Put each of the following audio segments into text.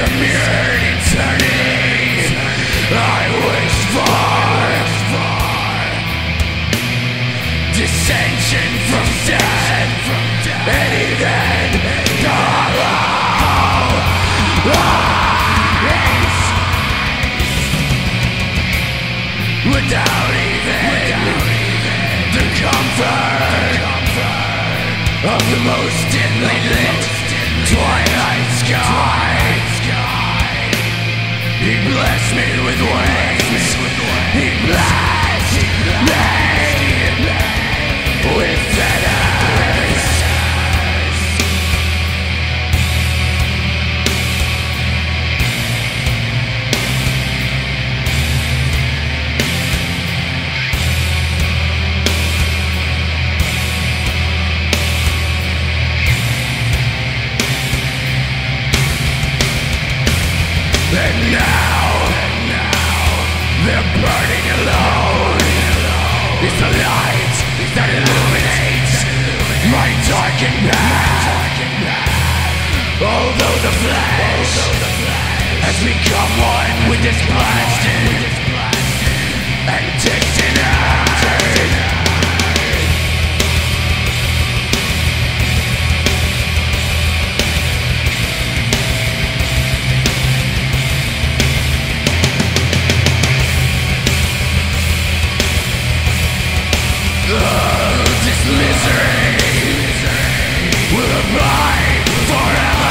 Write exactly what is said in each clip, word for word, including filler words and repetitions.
mirrored eternity I wish for. Dissension from death, and even hollow eyes. Without even the comfort of the most dimly lit twilight sky. He blessed me with wings. He blessed me with feathers. And now, they're burning alone. It's the light that illuminates my darkened path. Although the flesh has become one with this blasted and distant earth. Oh, this misery will abide forever.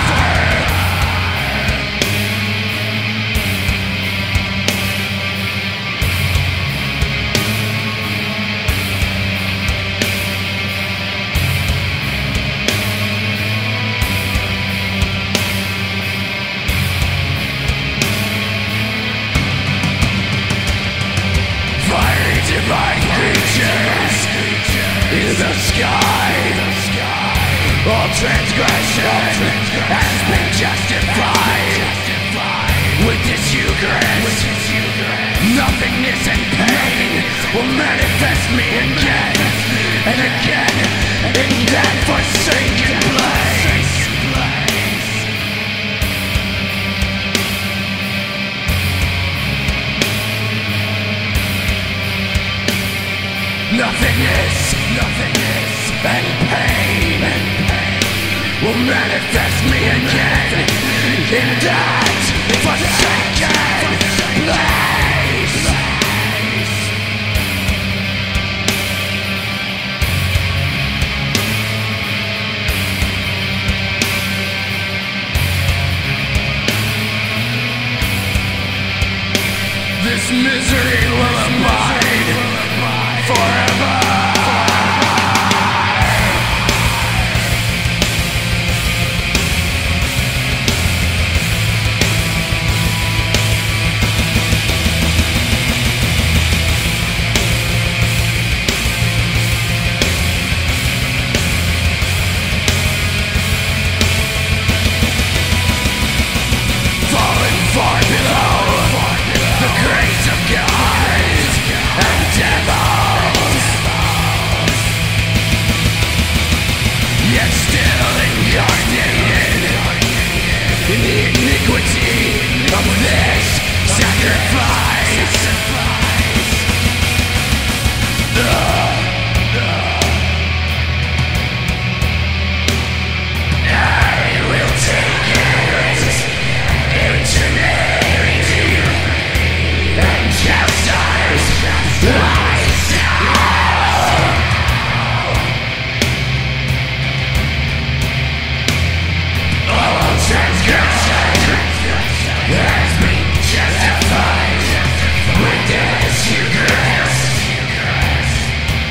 Fiery divine creatures in the sky. All transgression has been justified with this Eucharist. Nothingness and pain will manifest me again and again in that forsaken place. Nothingness, nothingness, and pain, and pain will manifest me again in that forsaken place. This misery will abide forever. Fallen far below the grace of God and devils, yet still incarnated in the iniquity of this sacrifice. Ugh. I will take it into eternity and chastise myself. All transgression has been justified with this Eucharist.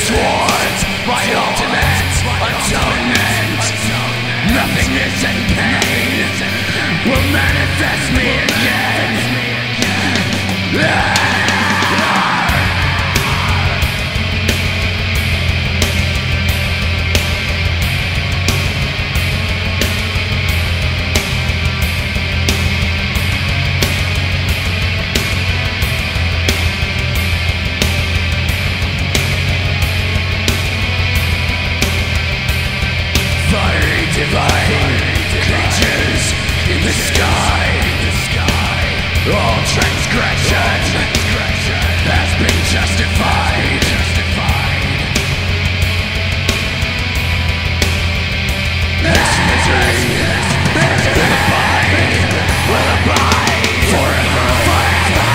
towards my ultimate atonement. Nothingness and pain will manifest me again. Divine creatures in the sky. All transgression has been justified. This misery will abide, will abide forever, forever.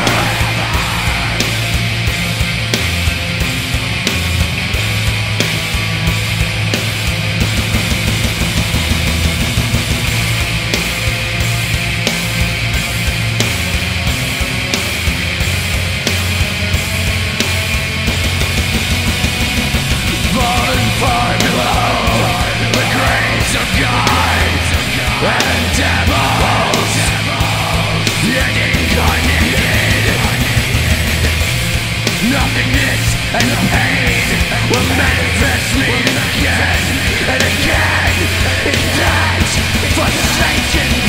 And devils, and incarnated. Nothingness and pain will manifest me again and again in that forsaken